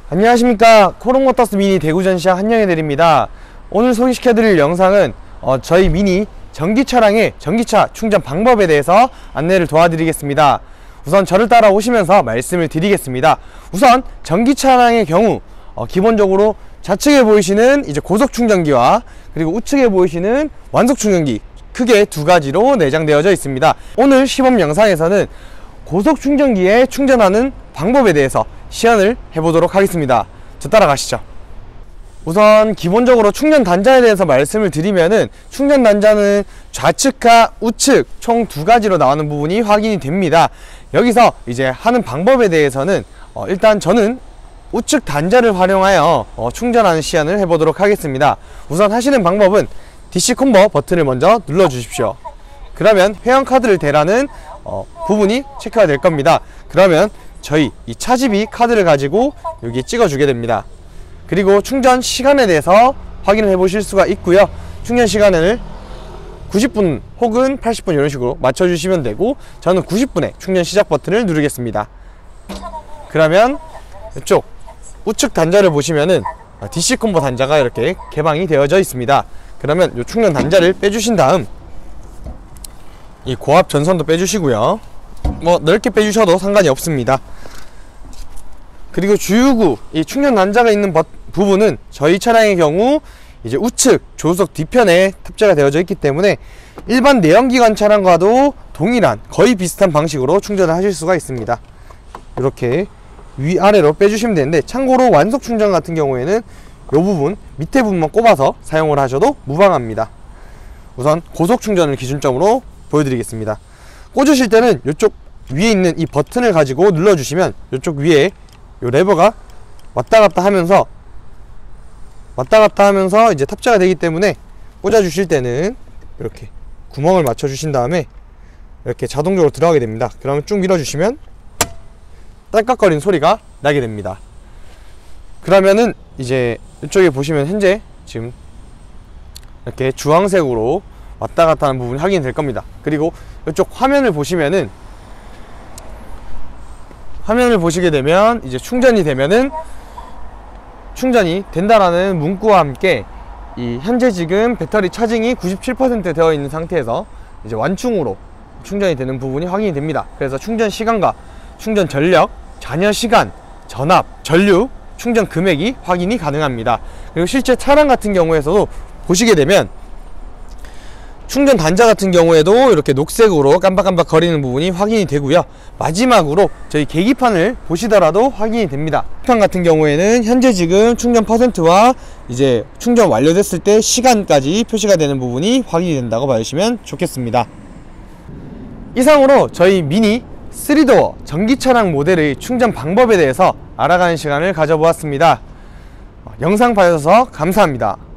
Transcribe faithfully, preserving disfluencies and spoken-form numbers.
안녕하십니까. 코롱모터스 미니 대구전시장 한영애드립니다. 오늘 소개시켜드릴 영상은 어, 저희 미니 전기차량의 전기차 충전 방법에 대해서 안내를 도와드리겠습니다. 우선 저를 따라 오시면서 말씀을 드리겠습니다. 우선 전기차량의 경우 어, 기본적으로 좌측에 보이시는 이제 고속 충전기와 그리고 우측에 보이시는 완속 충전기, 크게 두 가지로 내장되어져 있습니다. 오늘 시범 영상에서는 고속 충전기에 충전하는 방법에 대해서 시연을 해보도록 하겠습니다. 저 따라가시죠. 우선 기본적으로 충전 단자에 대해서 말씀을 드리면은, 충전 단자는 좌측과 우측 총 두 가지로 나오는 부분이 확인이 됩니다. 여기서 이제 하는 방법에 대해서는 어, 일단 저는 우측 단자를 활용하여 어, 충전하는 시연을 해보도록 하겠습니다. 우선 하시는 방법은 디씨 컨버 버튼을 먼저 눌러 주십시오. 그러면 회원카드를 대라는 어, 부분이 체크가 될 겁니다. 그러면 저희 이 차지비 카드를 가지고 여기 찍어 주게 됩니다. 그리고 충전 시간에 대해서 확인을 해 보실 수가 있고요. 충전 시간을 구십 분 혹은 팔십 분 이런 식으로 맞춰 주시면 되고, 저는 구십 분에 충전 시작 버튼을 누르겠습니다. 그러면 이쪽 우측 단자를 보시면은 디씨 컨버 단자가 이렇게 개방이 되어져 있습니다. 그러면 이 충전 단자를 빼주신 다음 이 고압 전선도 빼주시고요. 뭐 넓게 빼주셔도 상관이 없습니다. 그리고 주유구 이 충전 단자가 있는 버, 부분은 저희 차량의 경우 이제 우측 조수석 뒤편에 탑재가 되어져 있기 때문에 일반 내연기관 차량과도 동일한 거의 비슷한 방식으로 충전을 하실 수가 있습니다. 이렇게 위아래로 빼주시면 되는데, 참고로 완속 충전 같은 경우에는 이 부분 밑에 부분만 꼽아서 사용을 하셔도 무방합니다. 우선 고속 충전을 기준점으로 보여드리겠습니다. 꽂으실 때는 이쪽 위에 있는 이 버튼을 가지고 눌러주시면 이쪽 위에 이 레버가 왔다 갔다 하면서 왔다 갔다 하면서 이제 탑재가 되기 때문에, 꽂아 주실 때는 이렇게 구멍을 맞춰 주신 다음에 이렇게 자동적으로 들어가게 됩니다. 그러면 쭉 밀어 주시면 딸깍거리는 소리가 나게 됩니다. 그러면은 이제 이쪽에 보시면 현재 지금 이렇게 주황색으로 왔다 갔다 하는 부분이 확인이 될 겁니다. 그리고 이쪽 화면을 보시면은 화면을 보시게 되면 이제 충전이 되면은 충전이 된다라는 문구와 함께 이 현재 지금 배터리 차징이 구십칠 퍼센트 되어 있는 상태에서 이제 완충으로 충전이 되는 부분이 확인이 됩니다. 그래서 충전 시간과 충전 전력, 잔여 시간, 전압, 전류, 충전 금액이 확인이 가능합니다. 그리고 실제 차량 같은 경우에서도 보시게 되면 충전 단자 같은 경우에도 이렇게 녹색으로 깜박깜박 거리는 부분이 확인이 되고요. 마지막으로 저희 계기판을 보시더라도 확인이 됩니다. 계기판 같은 경우에는 현재 지금 충전 퍼센트와 이제 충전 완료됐을 때 시간까지 표시가 되는 부분이 확인이 된다고 봐주시면 좋겠습니다. 이상으로 저희 미니 쓰리 도어 전기차량 모델의 충전 방법에 대해서 알아가는 시간을 가져보았습니다. 영상 봐주셔서 감사합니다.